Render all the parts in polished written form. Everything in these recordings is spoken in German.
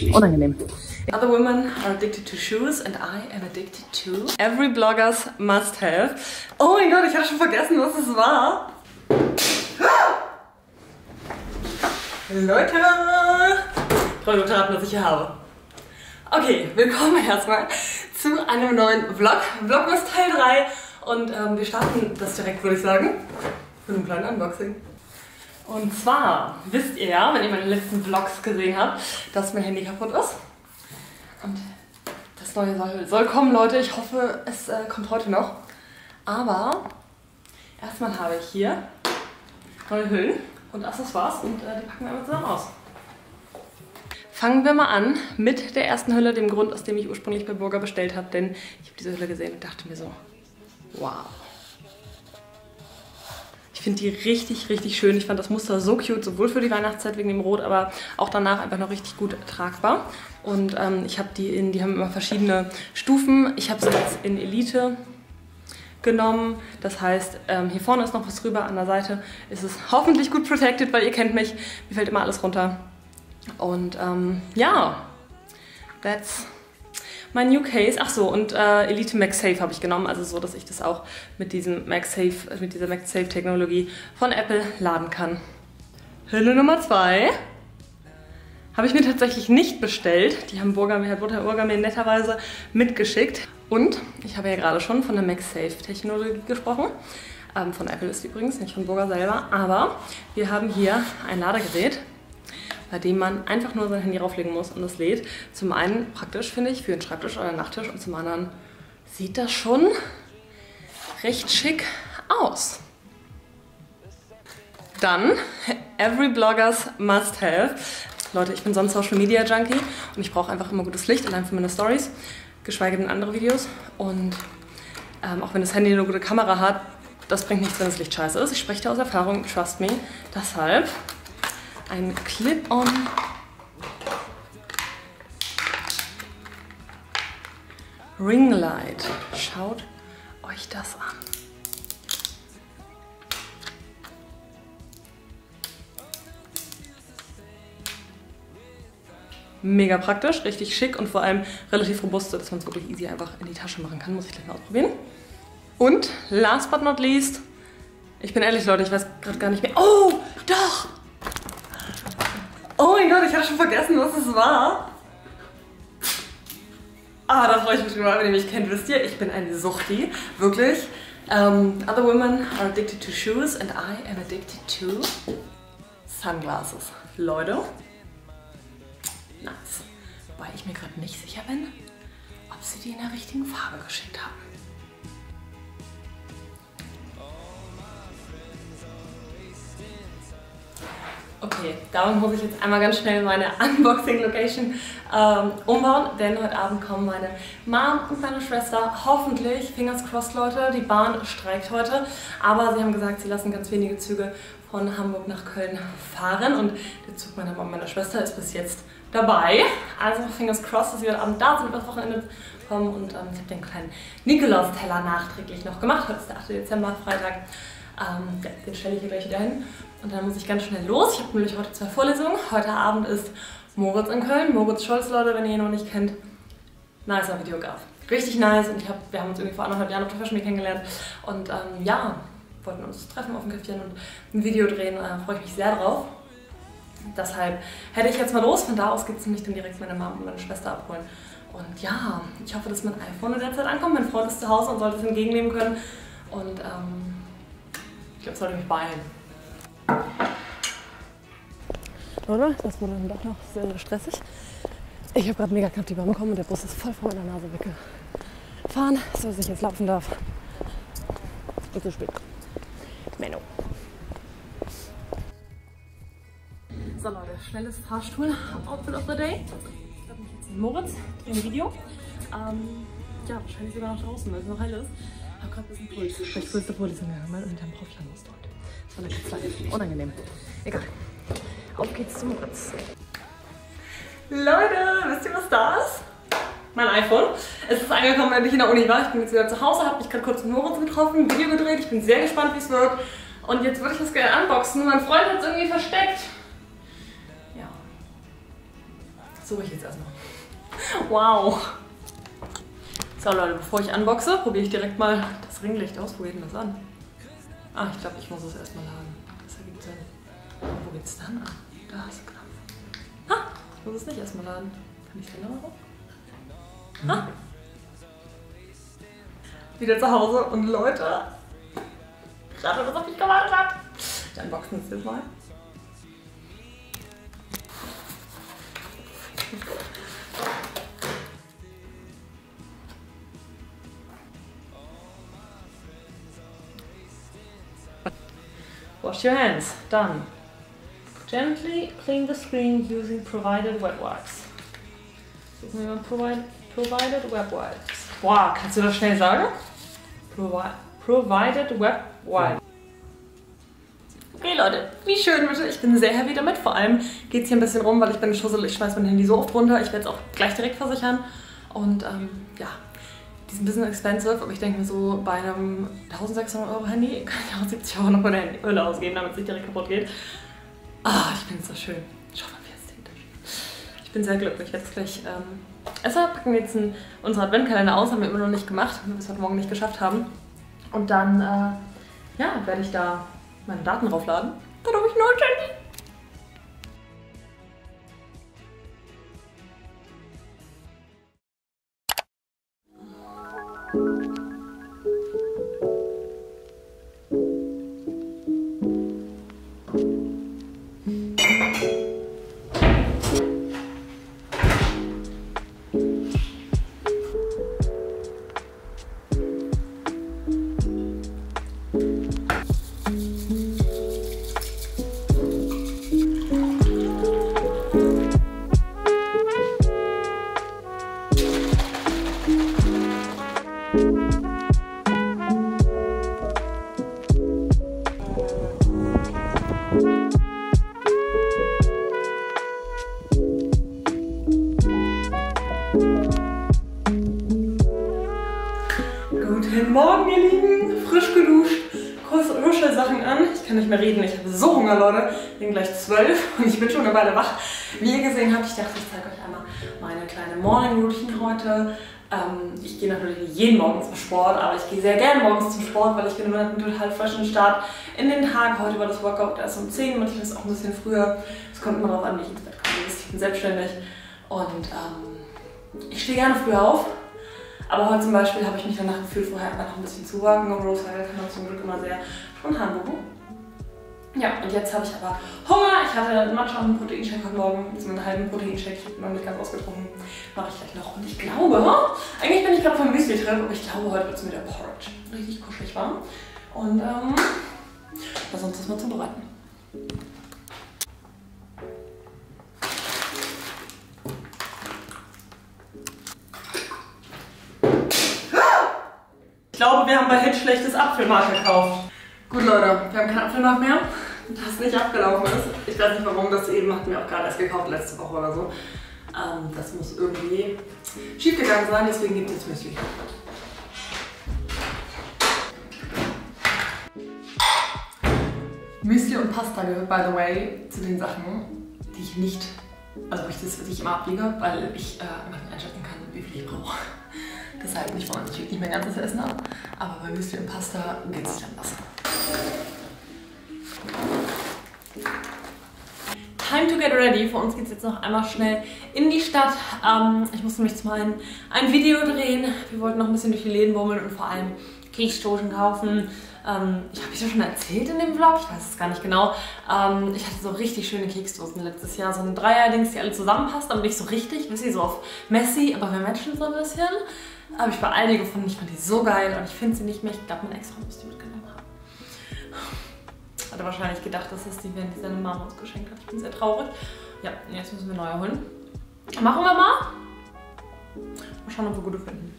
Unangenehm. Other women are addicted to shoes and I am addicted to every bloggers must have. Oh mein Gott, ich hatte schon vergessen, was es war. Leute! Ich wollte nur raten, was ich hier habe. Okay, willkommen erstmal zu einem neuen Vlog. Vlogmas Teil 3. Und wir starten das direkt, würde ich sagen, mit einem kleinen Unboxing. Und zwar wisst ihr ja, wenn ihr meine letzten Vlogs gesehen habt, dass mein Handy kaputt ist. Und das neue soll kommen, Leute. Ich hoffe, es kommt heute noch. Aber erstmal habe ich hier neue Hüllen und Accessoires und die packen wir einmal zusammen aus. Fangen wir mal an mit der ersten Hülle, dem Grund, aus dem ich ursprünglich bei Burger bestellt habe. Denn ich habe diese Hülle gesehen und dachte mir so, wow. Ich finde die richtig, richtig schön. Ich fand das Muster so cute, sowohl für die Weihnachtszeit wegen dem Rot, aber auch danach einfach noch richtig gut tragbar. Und ich habe die haben immer verschiedene Stufen. Ich habe sie jetzt in Elite genommen. Das heißt, hier vorne ist noch was drüber, an der Seite ist es hoffentlich gut protected, weil ihr kennt mich, mir fällt immer alles runter. Und ja, that's my new case. Ach so, und Elite MagSafe habe ich genommen, also so, dass ich das auch mit diesem mit dieser MagSafe-Technologie von Apple laden kann. Hülle Nummer 2 habe ich mir tatsächlich nicht bestellt. Die haben Burger mir netterweise mitgeschickt. Und ich habe ja gerade schon von der MagSafe-Technologie gesprochen. Von Apple ist die übrigens, nicht von Burger selber. Aber wir haben hier ein Ladegerät, bei dem man einfach nur sein Handy rauflegen muss und es lädt. Zum einen praktisch, finde ich, für einen Schreibtisch oder einen Nachttisch und zum anderen sieht das schon recht schick aus. Dann, every bloggers must have. Leute, ich bin sonst Social Media Junkie und ich brauche einfach immer gutes Licht, allein für meine Stories, geschweige denn andere Videos. Und auch wenn das Handy eine gute Kamera hat, das bringt nichts, wenn das Licht scheiße ist. Ich spreche da aus Erfahrung, trust me. Deshalb ein Clip-on Ringlight. Schaut euch das an. Mega praktisch, richtig schick und vor allem relativ robust, dass man es wirklich easy einfach in die Tasche machen kann. Muss ich gleich mal ausprobieren. Und last but not least, ich bin ehrlich, Leute, ich weiß gerade gar nicht mehr. Oh, doch! Oh mein Gott, ich hatte schon vergessen, was es war. Ah, da freue ich mich drüber, wenn ihr mich kennt, wisst ihr, ich bin eine Suchti, wirklich. Other women are addicted to shoes and I am addicted to sunglasses. Leute, nice. Wobei ich mir gerade nicht sicher bin, ob sie die in der richtigen Farbe geschickt haben. Okay, darum muss ich jetzt einmal ganz schnell meine Unboxing-Location umbauen, denn heute Abend kommen meine Mom und meine Schwester hoffentlich, fingers crossed Leute, die Bahn streikt heute, aber sie haben gesagt, sie lassen ganz wenige Züge von Hamburg nach Köln fahren und der Zug meiner Mom und meiner Schwester ist bis jetzt dabei, also fingers crossed, dass sie heute Abend da sind und das Wochenende kommen und ich habe den kleinen Nikolaus-Teller nachträglich noch gemacht, heute ist der 8. Dezember, Freitag, ja, den stelle ich hier gleich wieder hin. Und dann muss ich ganz schnell los. Ich habe nämlich heute 2 Vorlesungen. Heute Abend ist Moritz in Köln. Moritz Scholz, Leute, wenn ihr ihn noch nicht kennt. Nicer Videograf. Richtig nice. Und wir haben uns irgendwie vor 1,5 Jahren auf der Fashion Week kennengelernt. Und ja, wollten uns treffen auf dem Käffchen und ein Video drehen. Freue ich mich sehr drauf. Deshalb hätte ich jetzt mal los. Von da aus geht es nämlich dann direkt meine Mom und meine Schwester abholen. Und ja, ich hoffe, dass mein iPhone in der Zeit ankommt. Mein Freund ist zu Hause und sollte es entgegennehmen können. Und ich glaube, es sollte mich beeilen. Oder? Das wurde dann doch noch sehr, sehr stressig. Ich habe gerade mega knapp die Bahn bekommen und der Bus ist voll vor meiner Nase weggefahren, sodass ich jetzt laufen darf. Und zu spät. Menno. So Leute, schnelles Fahrstuhl-Outfit of the Day. Ich habe mich jetzt in Moritz, drehe ein Video. Ja, wahrscheinlich sogar noch draußen, weil es noch hell ist. Ich habe gerade ein bisschen Puls. Vielleicht früheste Vorlesung gegangen, weil hinterm Profplan musste heute. Das war eine Kanzlei. Unangenehm. Egal. Auf geht's zum Moritz. Leute, wisst ihr, was da ist? Mein iPhone. Es ist angekommen, wenn ich in der Uni war. Ich bin jetzt wieder zu Hause, habe mich gerade kurz mit Moritz getroffen, ein Video gedreht. Ich bin sehr gespannt, wie es wird. Und jetzt würde ich das gerne unboxen. Mein Freund hat es irgendwie versteckt. Ja. suche ich jetzt erstmal. Wow. So Leute, bevor ich unboxe, probiere ich direkt mal das Ringlicht aus. Wo geht denn das an? Ah, ich glaube, ich muss es erstmal laden. Das ergibt Sinn. Wo geht's dann an? Da ist der Knopf. Ha! Ich muss es nicht erstmal laden. Kann ich es länger machen? Ha! Wieder zu Hause und Leute, gerade was auf mich gewartet hat. Wir unboxen es jetzt mal. Wash your hands. Done. Gently clean the screen using provided wet wipes. Suchen wir mal provided wet wipes. Wow, kannst du das schnell sagen? Provided wet wipes. Okay Leute, wie schön bitte. Ich bin sehr happy damit. Vor allem geht es hier ein bisschen rum, weil ich bin Schussel. Ich schmeiß mein Handy so oft runter. Ich werde es auch gleich direkt versichern. Und ja, die sind ein bisschen expensive, aber ich denke mir so, bei einem 1600 € Handy kann ich auch 70 € noch für eine Hülle ausgeben, damit es nicht direkt kaputt geht. Ah, ich bin so schön. Schau mal, wie ästhetisch. Ich bin sehr glücklich. Jetzt gleich Esser packen wir jetzt unseren Adventkalender aus, haben wir immer noch nicht gemacht, weil wir es heute Morgen nicht geschafft haben. Und dann ja, werde ich da meine Daten draufladen. Dann habe ich nur ein Handy. Guten Morgen, ihr Lieben. Frisch geduscht, kurze Sachen an. Ich kann nicht mehr reden, ich habe so Hunger, Leute. Ich bin gleich 12 und ich bin schon eine Weile wach. Wie ihr gesehen habt, ich dachte, ich zeige euch einmal meine kleine Morning Routine heute. Ich gehe natürlich nicht jeden Morgen zum Sport, aber ich gehe sehr gerne morgens zum Sport, weil ich bin immer einen total frischen Start in den Tag. Heute war das Workout erst um 10 Uhr, manchmal ist es auch ein bisschen früher. Es kommt immer darauf an, wie ich ins Bett komme. Ich bin selbstständig und ich stehe gerne früh auf. Aber heute zum Beispiel habe ich mich danach gefühlt, vorher einfach noch ein bisschen zuwagen und Rose kann man zum Glück immer sehr spontan buchen. Ja, und jetzt habe ich aber Hunger. Ich hatte einen Matcha und einen Proteinshake heute Morgen, so einen halben Proteinshake, ich habe noch nicht ganz ausgetrunken. Mache ich gleich noch. Und ich glaube, eigentlich bin ich gerade vom Müsli-Trip, aber ich glaube, heute wird es mit der Porridge richtig kuschelig warm. Und lass uns das mal zubereiten. Ich glaube, wir haben bei Hit schlechtes Apfelmark gekauft. Gut, Leute, wir haben kein Apfelmark mehr, das nicht abgelaufen ist. Ich weiß nicht warum, das eben hatten wir auch gerade erst gekauft, letzte Woche oder so. Das muss irgendwie schief gegangen sein, deswegen gibt es jetzt Müsli. Müsli und Pasta gehört, by the way, zu den Sachen, die ich nicht, also die ich immer abwiege, weil ich immer nicht einschätzen kann, wie viel ich brauche. Deshalb nicht von uns, ich nicht mein ganzes Essen ab, aber bei Müsli und Pasta geht es nicht anders. Time to get ready. Für uns geht es jetzt noch einmal schnell in die Stadt. Ich muss nämlich zum einen ein Video drehen. Wir wollten noch ein bisschen durch die Läden bummeln und vor allem Keksdosen kaufen. Ich habe es ja schon erzählt in dem Vlog, ich weiß es gar nicht genau. Ich hatte so richtig schöne Keksdosen letztes Jahr. So ein Dreier-Dings, die alle zusammenpasst, aber nicht so richtig. Wisst ihr, so auf messy, aber wir matchen so ein bisschen. Habe ich bei Aldi gefunden. Ich fand die so geil und ich finde sie nicht mehr. Ich glaube, mein Ex-Freund muss die mitgenommen haben. Hatte wahrscheinlich gedacht, dass es die, wenn die seine Mama uns geschenkt hat. Ich bin sehr traurig. Ja, jetzt müssen wir neue holen. Machen wir mal. Mal schauen, ob wir gute finden.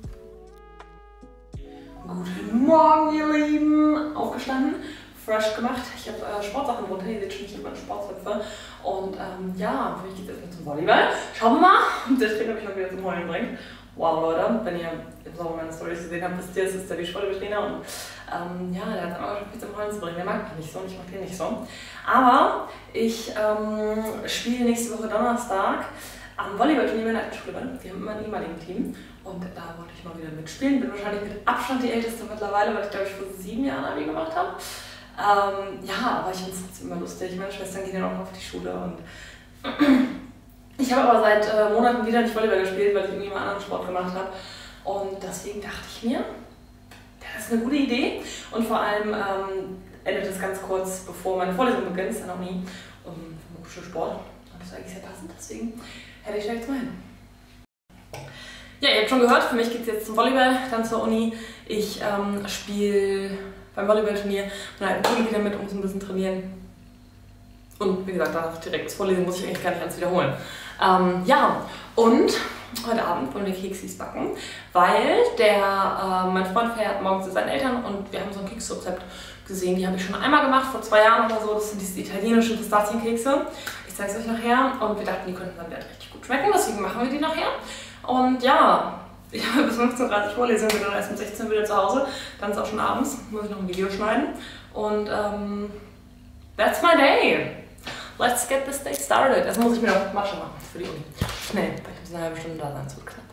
Guten Morgen, ihr Lieben. Aufgestanden, fresh gemacht. Ich habe Sportsachen runter. Ihr seht schon, ich habe meine Sportzöpfe. Und ja, für mich geht es jetzt zum Volleyball. Schauen wir mal, ob der Trainer mich noch wieder zum Heulen bringt. Wow, Leute, wenn ihr im Sommer meine Storys gesehen habt, wisst ihr, es ist der Sporttrainer und ja, der hat immer schon viel zum Heulen zu bringen. Der mag mich nicht so und ich mag den nicht so. Aber ich spiele nächste Woche Donnerstag am Volleyballturnier meiner alten Schule bin. Wir haben immer ein ehemaligen Team und da wollte ich mal wieder mitspielen. Bin wahrscheinlich mit Abstand die älteste mittlerweile, weil ich glaube ich vor 7 Jahren Abi gemacht habe. Ja, aber ich finde es trotzdem immer lustig. Meine Schwestern gehen ja auch auf die Schule und ich habe aber seit Monaten wieder nicht Volleyball gespielt, weil ich irgendwie mal einen anderen Sport gemacht habe. Und deswegen dachte ich mir, das ist eine gute Idee. Und vor allem endet es ganz kurz, bevor meine Vorlesung beginnt. Das ist ja noch nie für Sport. Und das ist eigentlich sehr passend, deswegen hätte ich direkt mal hin. Ja, ihr habt schon gehört, für mich geht es jetzt zum Volleyball, dann zur Uni. Ich spiele beim Volleyballturnier mit einer alten Schule wieder mit, muss ein bisschen trainieren. Und wie gesagt, danach direkt das Vorlesen muss ich eigentlich gar nicht ganz wiederholen. Ja, und heute Abend wollen wir Keksis backen, weil mein Freund fährt morgens zu seinen Eltern und wir haben so ein Keksrezept gesehen. Die habe ich schon einmal gemacht, vor 2 Jahren oder so. Das sind diese italienischen Pistazienkekse. Ich zeige es euch nachher. Und wir dachten, die könnten dann wieder richtig gut schmecken, deswegen machen wir die nachher. Und ja, ich habe bis 15:30 Uhr Vorlesung, bin dann erst um 16 Uhr wieder zu Hause. Dann ist auch schon abends, muss ich noch ein Video schneiden. Und that's my day. Let's get this day started. Erst muss ich mir noch Masche machen für die Uni. Schnell, weil ich muss eine halbe Stunde da sein, es wird knapp.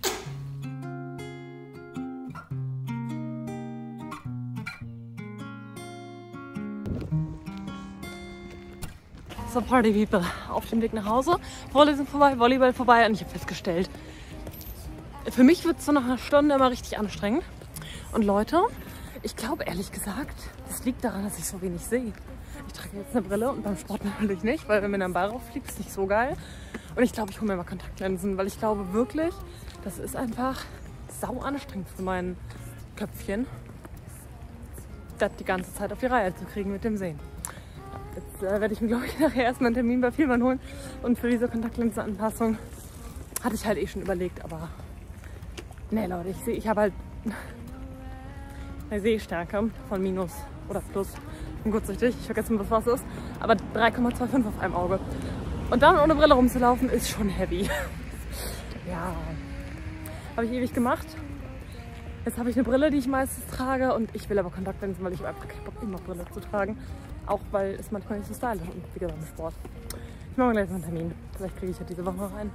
So, Party People, auf dem Weg nach Hause. Vorlesung vorbei, Volleyball vorbei und ich habe festgestellt, für mich wird es so nach einer Stunde immer richtig anstrengend. Und Leute, ich glaube ehrlich gesagt, das liegt daran, dass ich so wenig sehe. Ich trage jetzt eine Brille und beim Sport natürlich nicht, weil wenn mir dann ein Ball rauffliegt, ist nicht so geil. Und ich glaube, ich hole mir mal Kontaktlinsen, weil ich glaube wirklich, das ist einfach sau anstrengend für mein Köpfchen, das die ganze Zeit auf die Reihe zu kriegen mit dem Sehen. Jetzt werde ich mir, glaube ich, nachher erstmal einen Termin bei Vielmann holen. Und für diese Kontaktlinsenanpassung hatte ich halt eh schon überlegt, aber nee, Leute, ich habe halt eine Sehstärke von minus oder plus. Ich bin kurzsichtig, ich vergesse mal, was ist, aber 3,25 auf einem Auge. Und dann ohne Brille rumzulaufen ist schon heavy. Ja, habe ich ewig gemacht. Jetzt habe ich eine Brille, die ich meistens trage und ich will aber Kontaktlinsen, weil ich einfach keinen Bock immer Brille zu tragen. Auch weil es manchmal nicht so stylisch ist und wie gesagt im Sport. Ich mache gleich noch einen Termin. Vielleicht kriege ich ja diese Woche noch einen.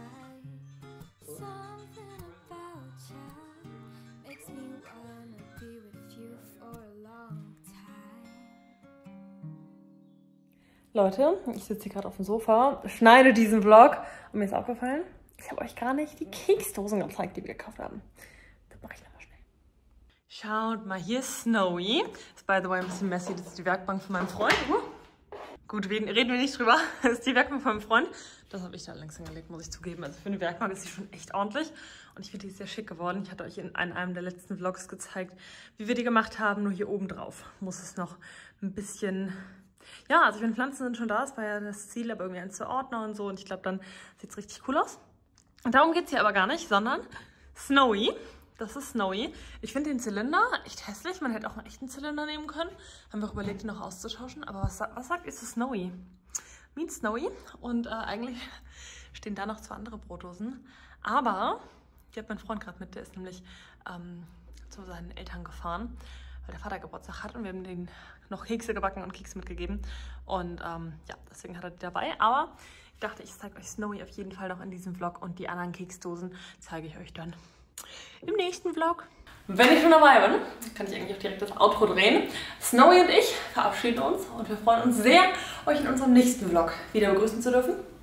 Leute, ich sitze hier gerade auf dem Sofa, schneide diesen Vlog und mir ist aufgefallen, ich habe euch gar nicht die Keksdosen gezeigt, die wir gekauft haben. Das mache ich nochmal schnell. Schaut mal, hier ist Snowy. Ist by the way ein bisschen messy, das ist die Werkbank von meinem Freund. Gut, reden wir nicht drüber. Das ist die Werkbank von meinem Freund. Das habe ich da längst hingelegt, muss ich zugeben. Also für eine Werkbank ist sie schon echt ordentlich. Und ich finde, die ist sehr schick geworden. Ich hatte euch in einem der letzten Vlogs gezeigt, wie wir die gemacht haben. Nur hier oben drauf muss es noch ein bisschen... Ja, also ich meine, Pflanzen sind schon da, das war ja das Ziel, aber irgendwie eins zu ordnen und so. Und ich glaube, dann sieht es richtig cool aus. Und darum geht es hier aber gar nicht, sondern Snowy. Das ist Snowy. Ich finde den Zylinder echt hässlich. Man hätte auch einen echten Zylinder nehmen können. Haben wir auch überlegt, ihn noch auszutauschen. Aber was sagt ihr zu Snowy? Meet Snowy. Und eigentlich stehen da noch 2 andere Brotdosen. Aber die hat mein Freund gerade mit. Der ist nämlich zu seinen Eltern gefahren, weil der Vater Geburtstag hat und wir haben denen noch Kekse gebacken und Kekse mitgegeben. Und ja, deswegen hat er die dabei. Aber ich dachte, ich zeige euch Snowy auf jeden Fall noch in diesem Vlog und die anderen Keksdosen zeige ich euch dann im nächsten Vlog. Wenn ich schon dabei bin, kann ich eigentlich auch direkt das Outro drehen. Snowy und ich verabschieden uns und wir freuen uns sehr, euch in unserem nächsten Vlog wieder begrüßen zu dürfen.